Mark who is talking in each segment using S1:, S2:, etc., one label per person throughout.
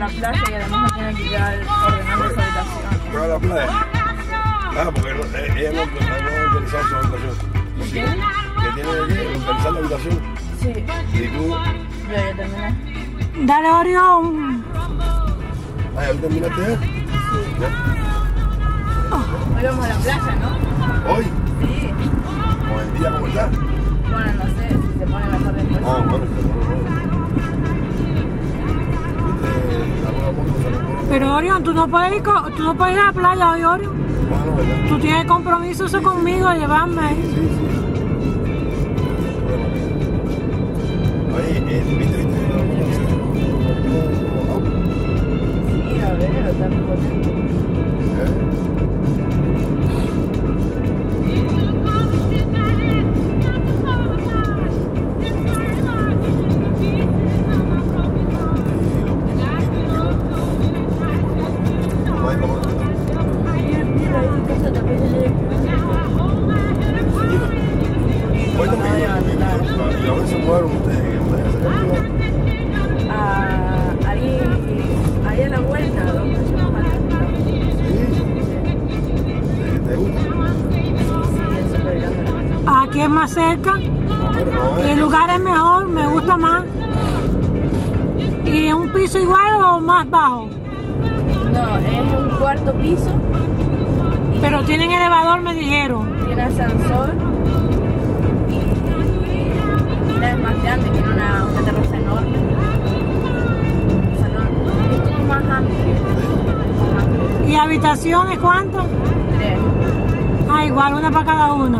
S1: la playa y además me tiene que quedar ordenando esa habitación.
S2: ¿Pero a la playa? Ah, porque ella no ha organizado su habitación.
S1: ¿Y qué?
S2: ¿Que tiene que organizar la habitación?
S1: Sí.
S2: ¿Y tú?
S1: Yo ya terminé.
S3: Dale, Orión.
S2: Ah, ¿ya terminaste? ¿Ya?
S1: Hoy vamos a la playa, ¿no?
S2: ¿Hoy?
S1: Sí.
S2: ¿O el día como está?
S1: Bueno, no sé si se pone mejor después.
S2: Ah, bueno, ¿viste?
S3: Pero Orión, tú no puedes ir a la playa hoy, Orión.
S2: Bueno, ¿verdad?
S3: Tú tienes compromiso eso conmigo, llevarme ahí.
S2: Sí. Oye, ¿viste?
S1: Sí, a ver, está muy potente.
S2: ¿Y a dónde se mueven ustedes?
S1: Ahí a la vuelta, donde se llama
S2: ¿Te gusta?
S1: Sí, es súper grande.
S3: Aquí es más cerca. El lugar es mejor, me gusta más. ¿Y es un piso igual o más bajo?
S1: No, es un cuarto piso.
S3: Pero tienen elevador, me dijeron.
S1: Tiene ascensor. Y la es más grande, tiene una terraza enorme. O sea, no, es como más amplio.
S3: ¿Y habitaciones cuántas?
S1: 3.
S3: Ah, igual, una para cada una.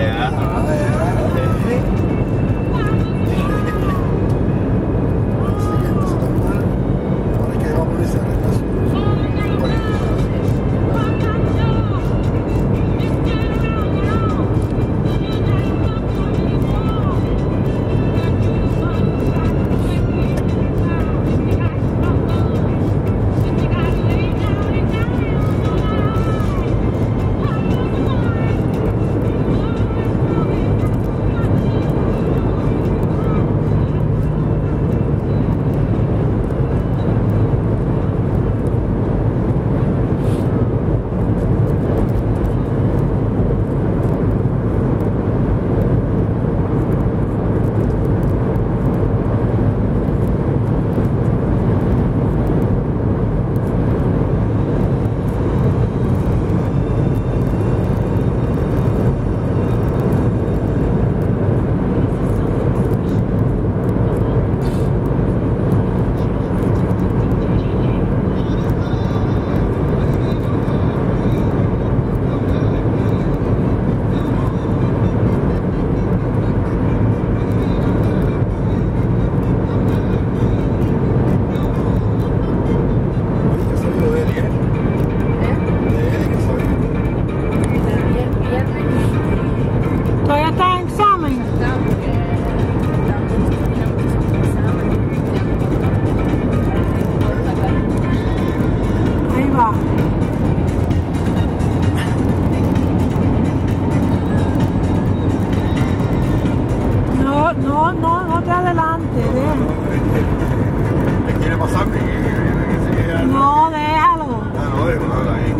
S3: No te adelante, déjalo.
S2: ¿Me quiere pasar?
S3: No, déjalo.
S2: No, déjalo ahí.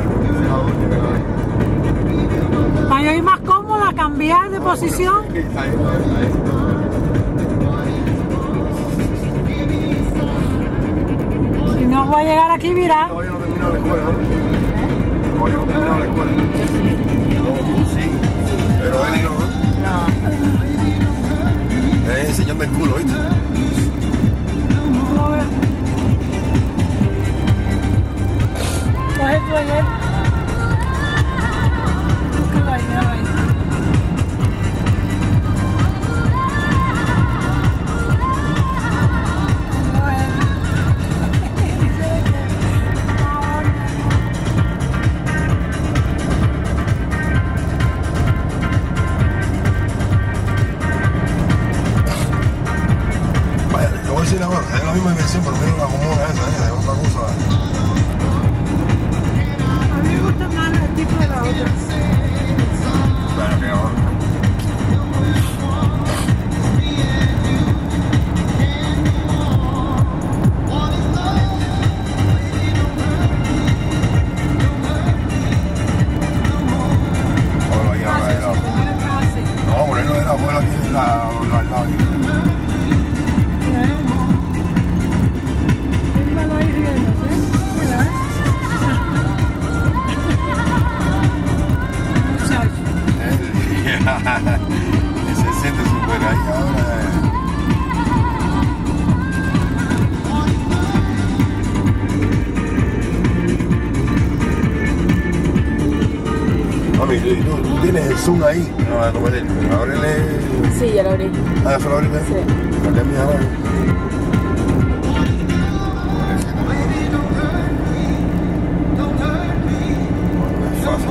S3: Para yo ir más cómoda, cambiar de posición. Si no voy a llegar aquí virar.
S2: Todavía no he terminado la escuela, ¿no? Todavía no he terminado la escuela. Sí, pero él no. Enseñando el culo, ¿viste?
S3: Coge tu ayer. Búscalo ahí, míralo ahí.
S2: Vaya y tú tienes el Zoom ahí. No, a tomar ábrele.
S1: Sí, ya lo abrí.
S2: Ah, ¿ya se lo abriste?
S1: Sí.
S2: Dale a mi abajo. Es fácil,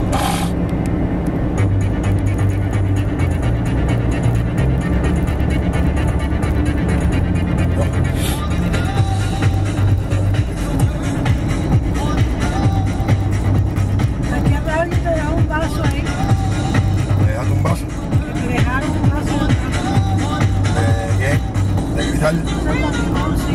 S3: Aquí habrá alguien que dejó un vaso ahí.
S2: ¿me dejaste un vaso?
S3: Que dejaron un vaso
S2: ¿De qué? ¿De cristal?
S3: de limón, sí.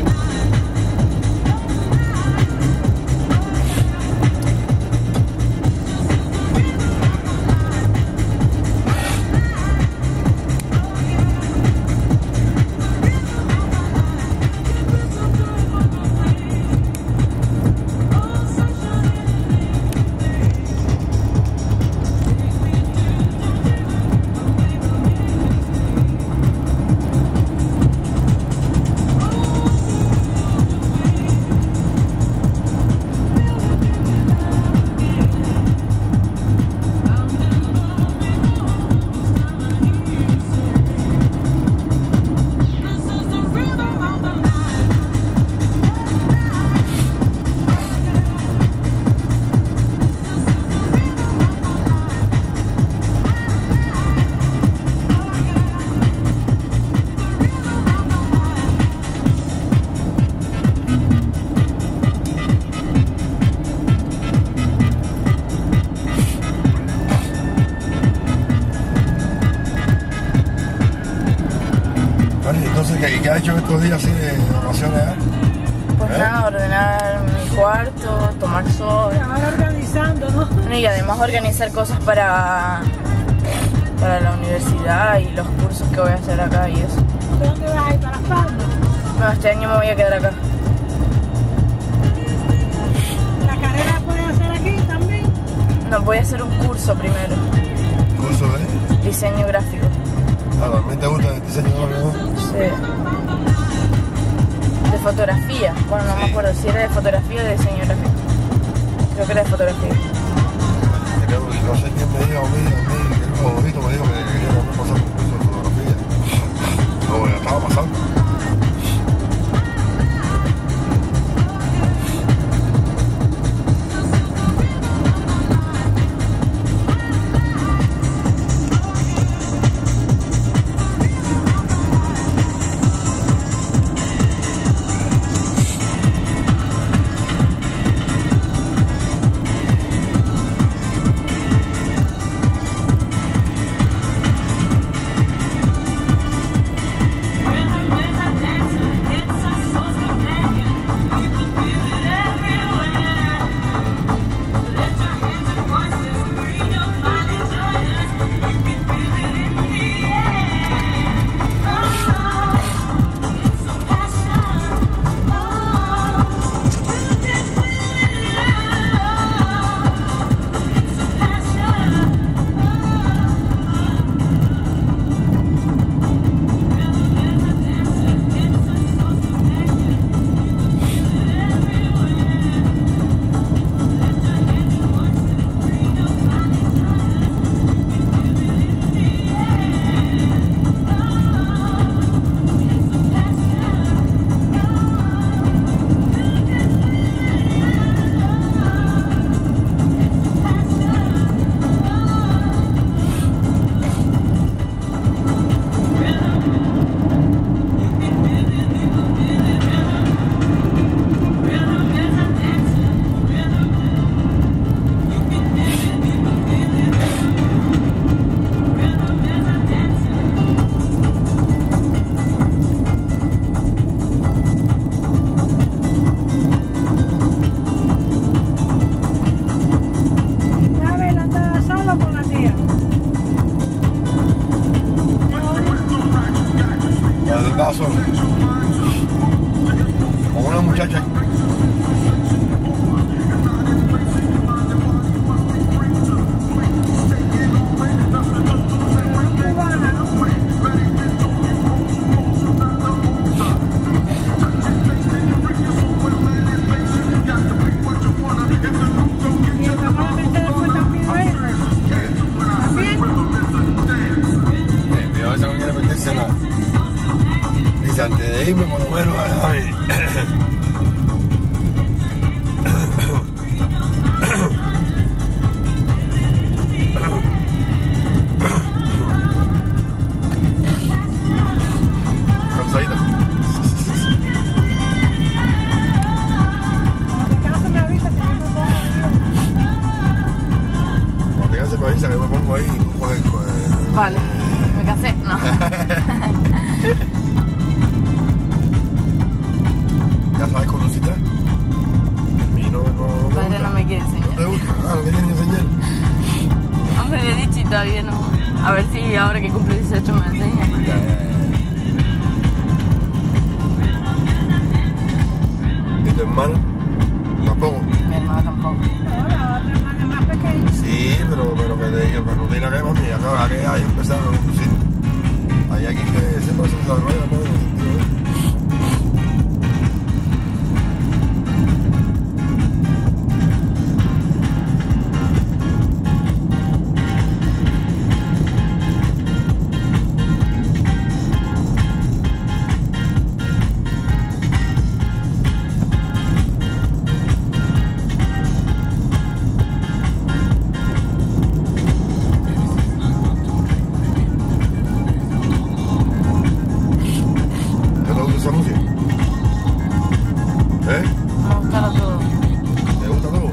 S2: Entonces, ¿qué ha hecho en estos días así de vacaciones?
S1: Pues nada, ordenar mi cuarto, tomar sol.
S3: Ahora organizando, ¿no?
S1: Y además organizar cosas para la universidad y los cursos que voy a hacer acá y eso.
S3: ¿De dónde vas a ir? ¿Para Las Palmas?
S1: No, este año me voy a quedar acá.
S3: ¿La carrera la puedes hacer aquí también?
S1: No, voy a hacer un curso primero,
S2: ¿Curso de?
S1: diseño gráfico.
S2: Ah, ¿también te gusta el diseño gráfico?
S1: Sí. De fotografía. Bueno, no me acuerdo si era de fotografía o de diseño gráfico. Creo que era de fotografía.
S2: No sé quién me dijo a mí, que el favorito me dijo que quería pasar un curso de fotografía. No, ya estaba pasando. Solo con una muchacha. ¿Ya? Y no
S1: Padre no me quiere
S2: ¿No
S1: enseñar.
S2: te gusta? Ah, no te quieren enseñar.
S1: Hombre, le he dicho y todavía no. A ver si ahora que cumple 18 me enseña.
S2: Ya. ¿Y tu hermana? Tampoco.
S1: Mi hermana tampoco.
S3: Ahora, otra hermana más pequeña.
S2: Sí, pero que te digo, pero mira que mami, acá que hay empezar a conducir. Hay aquí que siempre se desarrolla todo en el sentido de... esa música? ¿Eh?
S1: Me gusta todo.
S2: ¿Te gusta todo?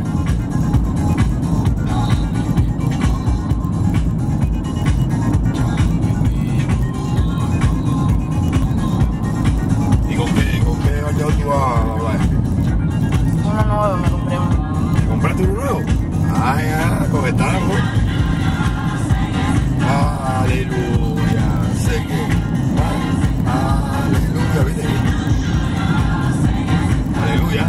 S2: ¿Y con qué bañador tú vas a hablar?
S1: Uno nuevo, me compré uno.
S2: ¿Te compraste uno nuevo? Ah, ya, con el tango. Aleluya, sé que... Aleluya, ¿viste? Aleluya.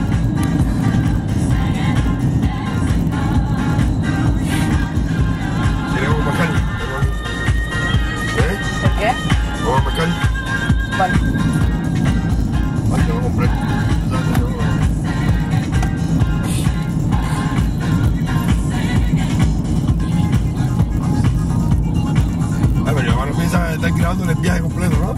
S2: ¿Quieres un mascali? ¿Eh?
S1: ¿Por qué?
S2: ¿Vamos a mascali?
S1: Vale.
S2: Vale, te voy a comprar. Ay, pero mi hermano piensa que está grabando el viaje completo, ¿no?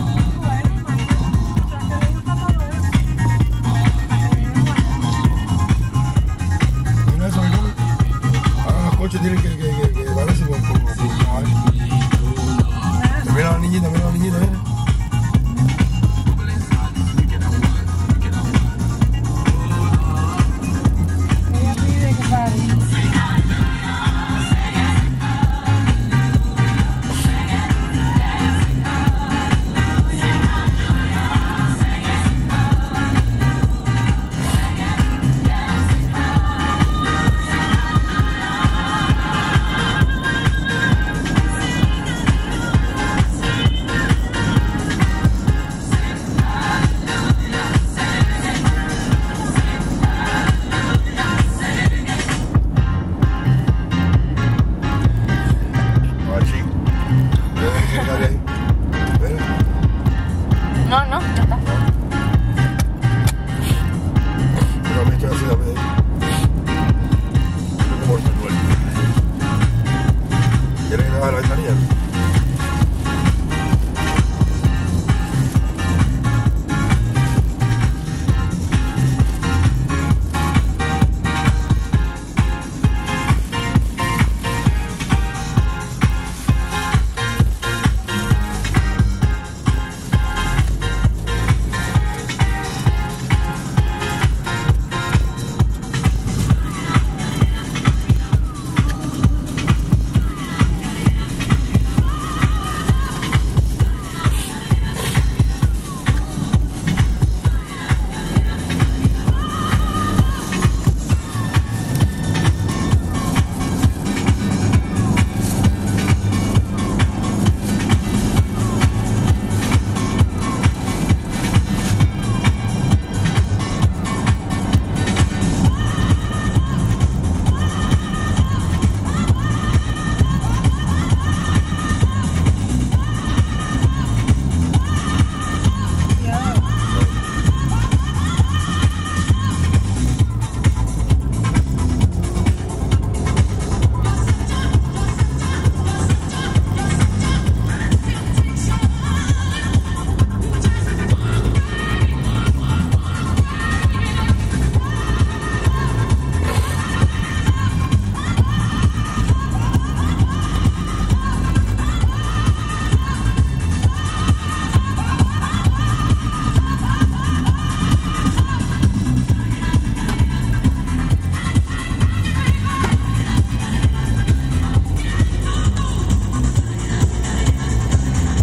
S2: Mira eso, ¿no? Ahora los coches tienen que darse como mira la niñita, ¿eh?
S1: No, no, ya está.
S2: Pero a mí estoy así, dame. ¿Cómo está el vuelo? ¿Quieres que te baje la ventanilla?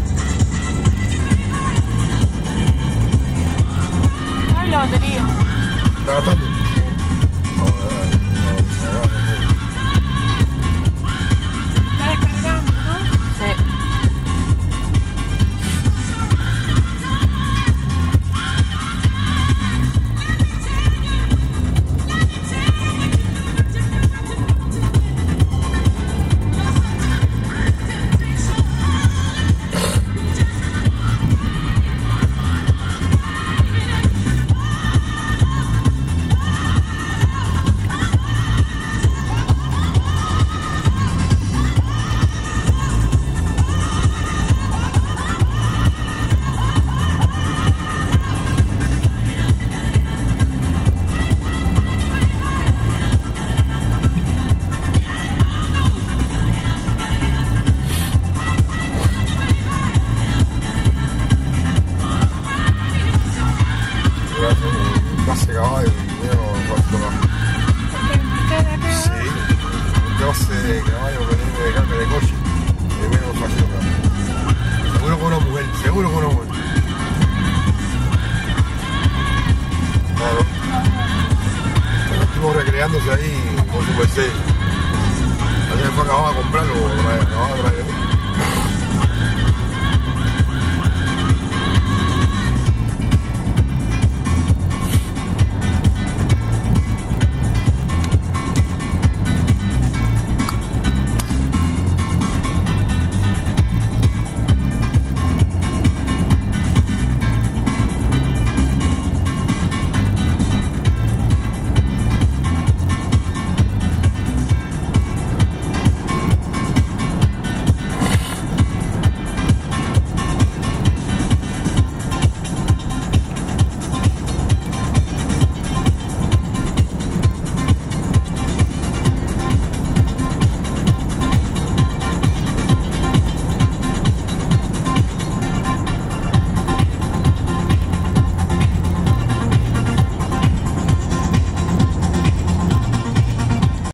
S1: Ay, la batería.
S2: ¿Está gastando?
S3: Está descargando, ¿no?
S1: Sí.
S2: Clase caballo, sí, un clase de caballo que viene de carne de coche, que viene con pasión. Seguro con una mujer, seguro con una mujer. Claro. Estuvo recreándose ahí con su Mercedes. Ayer fue acababa de comprarlo, acababa de traer.